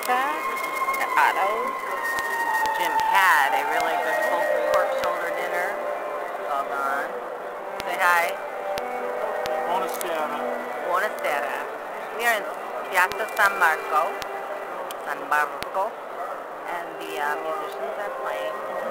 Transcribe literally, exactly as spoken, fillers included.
Piazza at Otto's. Jim had a really good full pork shoulder dinner. Well done. Say hi. Buonasera. Buonasera. We are in Piazza San Marco. San Marco. And the uh, musicians are playing.